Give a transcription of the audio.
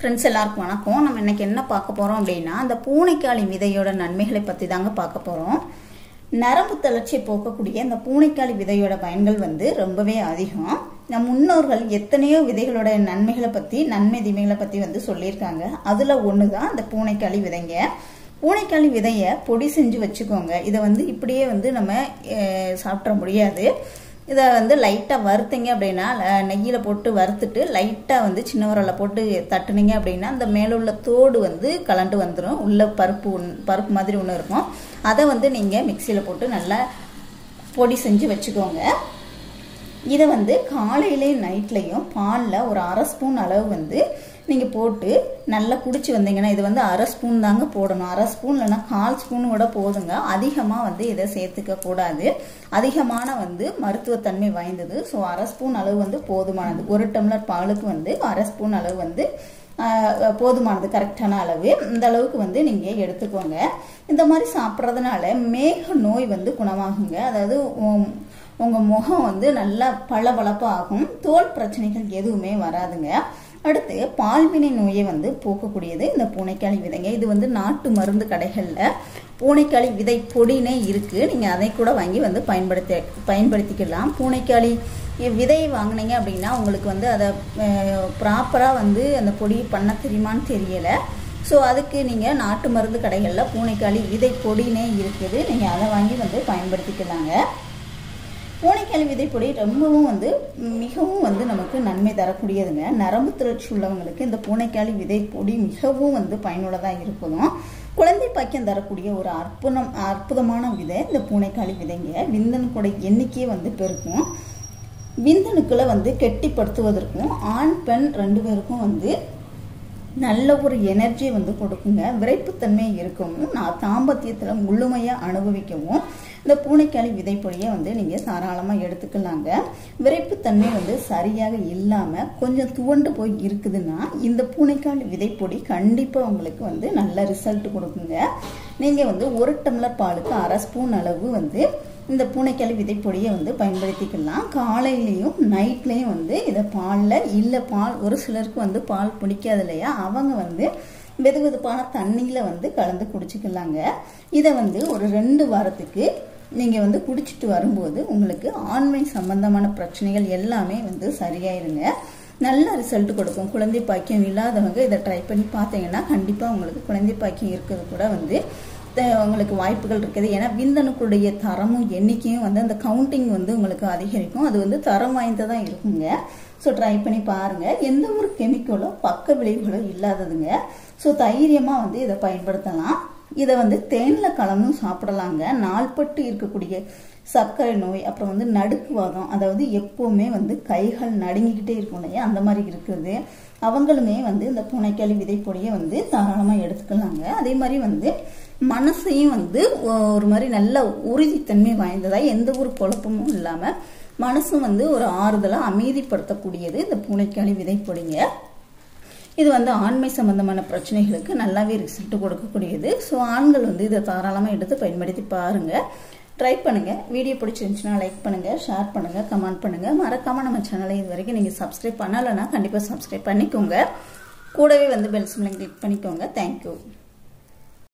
Friends எல்லாருக்கும் வணக்கம். நம்ம இன்னைக்கு என்ன பார்க்க போறோம் அப்படின்னா அந்த பூனைக்காளி விதையோட நன்மைகளை பத்தி தாங்க பார்க்க போறோம். நரம்பு தளர்ச்சியை போக்கக்கூடிய இந்த பூனைக்காளி விதையோட பயன்கள் ரொம்பவே அதிகம். நம் முன்னோர்கள் எத்தனையோ விதைகளோட நன்மைகளை பத்தி நன்மை தீமைகளை பத்தி சொல்லியிருக்காங்க. அதுல ஒண்ணுதான் இந்த பூனைக்காளி விதைங்க. பூனைக்காளி விதைய பொடி செஞ்சு வச்சுக்கோங்க. இதை இப்படியே நம்ம சாப்பிட முடியாது. இதை லைட்டாக வறுத்தீங்க அப்படின்னா நெய்யில் போட்டு வறுத்துட்டு லைட்டாக சின்ன உரலில் போட்டு தட்டுனீங்க அப்படின்னா அந்த மேலே உள்ள தோடு கலண்டு வந்துடும். உள்ள பருப்பு மாதிரி ஒன்று இருக்கும். அதை நீங்கள் மிக்சியில் போட்டு நல்லா பொடி செஞ்சு வச்சுக்கோங்க. இதை காலையிலையும் நைட்லையும் பாலில் ஒரு அரை ஸ்பூன் அளவு நீங்கள் போட்டு நல்லா குடிச்சு வந்தீங்கன்னா இது அரை ஸ்பூன் தாங்க போடணும். அரை ஸ்பூன் இல்லைன்னா 1/4 ஸ்பூன் கூட போதுங்க. அதிகமாக இதை சேர்த்துக்க கூடாது. அதிகமான மருத்துவத்தன்மை வாய்ந்தது. ஸோ அரை ஸ்பூன் அளவு போதுமானது. 1 டம்ளர் பாலுக்கு அரை ஸ்பூன் அளவு போதுமானது, கரெக்டான அளவு. இந்த அளவுக்கு நீங்கள் எடுத்துக்கோங்க. இந்த மாதிரி சாப்பிட்றதுனால மேக நோய் குணமாகுங்க. அதாவது உங்கள் முகம் நல்லா பளபளப்பாகும். தோல் பிரச்சனைகள் எதுவுமே வராதுங்க. அடுத்து பால்வினை நோயை போக்கக்கூடியது இந்த பூனைக்காளி விதைங்க. இது நாட்டு மருந்து கடைகளில் பூனைக்காளி விதை பொடினே இருக்கு. நீங்கள் அதை கூட வாங்கி பயன்படுத்திக்கலாம். பூனைக்காளி விதை வாங்கினீங்க அப்படின்னா உங்களுக்கு அதை ப்ராப்பராக அந்த பொடி பண்ண தெரியுமான்னு தெரியலை. ஸோ அதுக்கு நீங்கள் நாட்டு மருந்து கடைகளில் பூனைக்காளி விதை பொடினே இருக்குது. நீங்கள் அதை வாங்கி பயன்படுத்திக்கலாங்க. பூனைக்காளி விதைப்பொடி ரொம்பவும் மிகவும் நமக்கு நன்மை தரக்கூடியதுங்க. நரம்பு தளர்ச்சி உள்ளவங்களுக்கு இந்த பூனைக்காளி விதைப்பொடி மிகவும் பயனுள்ளதாக இருக்கணும். குழந்தை பாக்கியம் தரக்கூடிய ஒரு அற்புதமான விதை இந்த பூனைக்காளி விதைங்க. விந்தணுக்களோட எண்ணிக்கையை பெருக்கும். விந்தணுக்களை கெட்டிப்படுத்துவதற்கும் ஆண் பெண் 2 பேருக்கும் நல்ல ஒரு எனர்ஜி கொடுக்குங்க. விரைப்புத்தன்மை இருக்கவும் தாம்பத்தியத்தில் முழுமையாக அனுபவிக்கவும் இந்த பூனைக்காளி விதைப்பொடியை நீங்கள் தாராளமாக எடுத்துக்கலாங்க. விரைப்புத்தன்மை சரியாக இல்லாமல் கொஞ்சம் துவண்டு போய் இருக்குதுன்னா இந்த பூனைக்காளி விதைப்பொடி கண்டிப்பாக உங்களுக்கு நல்ல ரிசல்ட் கொடுக்குங்க. நீங்கள் 1 டம்ளர் பாலுக்கு அரை ஸ்பூன் அளவு இந்த பூனைக்காளி விதைப்பொடியை பயன்படுத்திக்கலாம். காலையிலையும் நைட்லையும் இதை பாலில் இல்லை ஒரு சிலருக்கு பால் பிடிக்காது இல்லையா, அவங்க வெது வெதுப்பான தண்ணியில் கலந்து குடிச்சிக்கலாங்க. இதை ஒரு 2 வாரத்துக்கு நீங்கள் குடிச்சிட்டு வரும்போது உங்களுக்கு ஆண்மை சம்பந்தமான பிரச்சனைகள் எல்லாமே சரியாயிருங்க. நல்ல ரிசல்ட் கொடுக்கும். குழந்தை பாக்கியம் இல்லாதவங்க இதை ட்ரை பண்ணி பார்த்தீங்கன்னா கண்டிப்பாக உங்களுக்கு குழந்தை பாக்கியம் இருக்கிறது கூட உங்களுக்கு வாய்ப்புகள் இருக்குது. ஏன்னா விந்தணுக்களுடைய தரமும் எண்ணிக்கையும் அந்த கவுண்டிங் உங்களுக்கு அதிகரிக்கும். அது தரம் வாய்ந்ததாக இருக்குங்க. ஸோ ட்ரை பண்ணி பாருங்கள். எந்த ஒரு கெமிக்கலோ பக்க விளைவுகளோ இல்லாததுங்க. ஸோ தைரியமாக இதை பயன்படுத்தலாம். இதை தேனில் கலந்தும் சாப்பிடலாங்க. நாள்பட்டு இருக்கக்கூடிய சர்க்கரை நோய், அப்புறம் நடுக்குவாதம், அதாவது எப்போவுமே கைகள் நடுங்கிக்கிட்டே இருக்கும் இல்லையா, அந்த மாதிரி இருக்குது. அவங்களுமே இந்த பூனைக்காளி விதைப்பொடியை தாராளமாக எடுத்துக்கலாங்க. அதே மாதிரி மனசையும் ஒரு மாதிரி நல்ல உறுதித்தன்மை வாய்ந்ததாக எந்த ஒரு குழப்பமும் இல்லாமல் மனசும் ஒரு ஆறுதலாக அமைதிப்படுத்தக்கூடியது இந்த பூனைக்காளி விதைப்பொடிங்க. இது ஆண்மை சம்பந்தமான பிரச்சனைகளுக்கு நல்லாவே ரிசல்ட் கொடுக்கக்கூடியது. ஸோ ஆண்கள் இதை தாராளமாக எடுத்து பயன்படுத்தி பாருங்கள். ட்ரை பண்ணுங்கள். வீடியோ பிடிச்சிருந்துச்சுன்னா லைக் பண்ணுங்கள், ஷேர் பண்ணுங்கள், கமெண்ட் பண்ணுங்கள். மறக்காமல் நம்ம சேனலை இது வரைக்கும் நீங்கள் சப்ஸ்கிரைப் பண்ணலைன்னா கண்டிப்பாக சப்ஸ்கிரைப் பண்ணிக்கோங்க. கூடவே பெல் சிம்லையும் கிளிக் பண்ணிக்கோங்க. தேங்க்யூ.